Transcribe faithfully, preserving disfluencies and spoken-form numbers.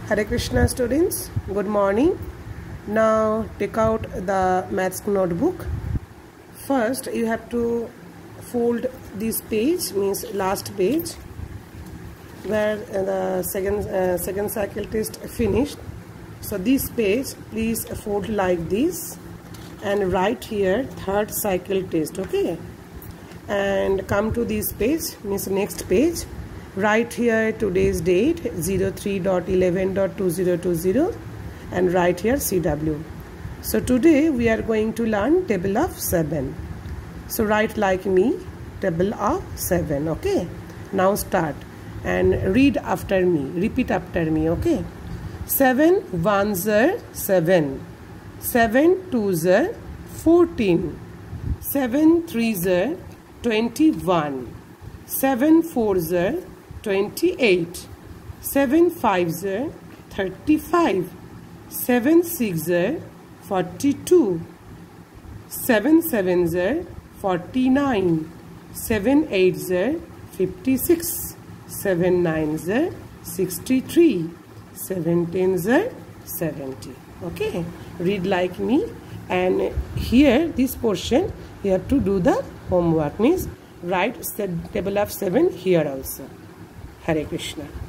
Hare Krishna students, good morning. Now take out the maths notebook. First you have to fold this page, means last page where the second uh, second cycle test finished. So this page please fold like this and write here third cycle test, okay? And come to this page, means next page. Write here today's date zero three dot eleven dot two zero two zero and write here C W. So today we are going to learn table of seven. So write like me, table of seven, okay? Now start and read after me, repeat after me, okay? seven ones are seven, seven twos are fourteen, seven threes are twenty-one, seven fours are twenty-eight, seven fives are thirty-five, seven sixes are forty-two, seven sevens are forty-nine, seven eights are fifty-six, seven nines are sixty-three, seven tens are seventy. Okay, read like me, and here this portion you have to do the homework, means write table of seven here also. Hare Krishna.